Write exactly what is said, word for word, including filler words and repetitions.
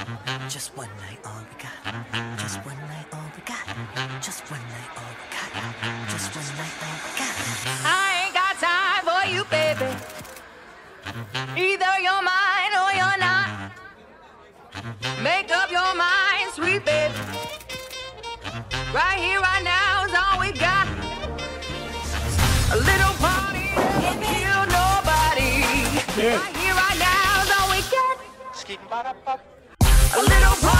Just one night, all we got. Just one night, all we got. Just one night, all we got. Just one night, all we got. I ain't got time for you, baby. Either you're mine or you're not. Make up your mind, sweet baby. Right here, right now is all we got. A little party doesn't kill nobody. Right here, right now is all we got. A little party.